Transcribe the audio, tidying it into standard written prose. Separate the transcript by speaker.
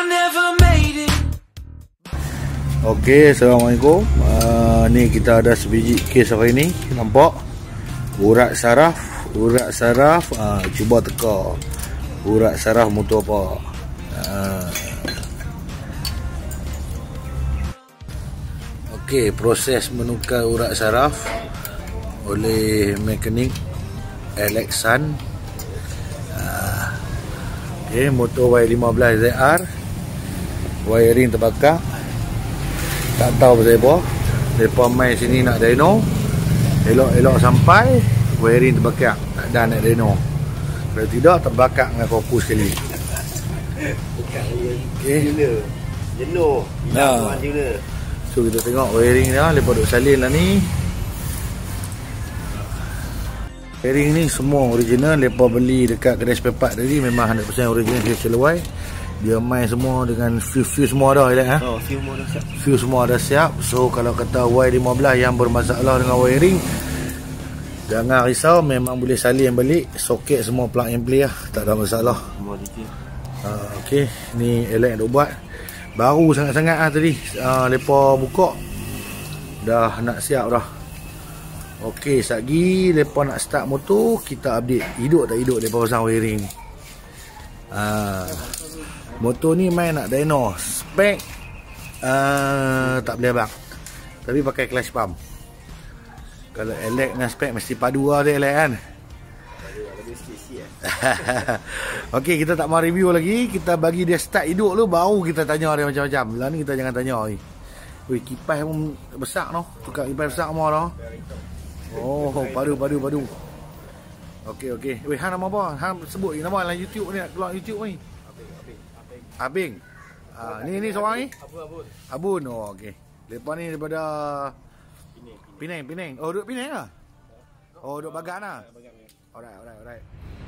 Speaker 1: Okey, Assalamualaikum. Ni kita ada sebiji kes hari ni. Nampak urat saraf. Cuba teka urat saraf motor apa. Okey, proses menukar urat saraf oleh mekanik Alexan. Okey, motor Y15ZR, wiring terbakar. Tak tahu pasal apa. Mereka main sini nak dyno, elok-elok sampai wiring terbakar, tak ada nak dyno. Kalau tidak terbakar dengan fokus sekali. Okey,
Speaker 2: jenuh.
Speaker 1: Nah. So kita tengok wiring dia, lepas duk salin lah ni. Wiring ni semua original, lepas beli dekat kedai spare part tadi memang 100% original HLY. Dia main semua dengan fuse semua dah, fuse semua dah siap. So kalau kata Y15 yang bermasalah dengan wiring, jangan risau, memang boleh salin balik, soket semua plug and play lah, tak ada masalah. Okey, ni Alex dah buat baru sangat-sangat lah tadi. Lepas buka dah nak siap dah. Okey, satgi lepas nak start motor, kita update hidup tak hidup lepas pasang wiring. Motor ni main nak dyno, spek tak boleh abang, tapi pakai clutch pump. Kalau elek dengan spek mesti padu lah dia elek kan. Okey, kita tak mau review lagi, kita bagi dia start hidup dulu, baru kita tanya dia macam-macam. Lah ni kita jangan tanya ni. Weh, kipas pun besar noh, tukar kipas besar semua dah. Oh, padu. Okey. Weh, hang nama apa? Hang sebut nama dalam YouTube ni, nak keluar YouTube ni. Abing. Ni seorang ni? Abun. Oh, okey. Lepas ni daripada Penang. Oh, duduk Penang lah. Oh, duduk Bagan lah. Alright.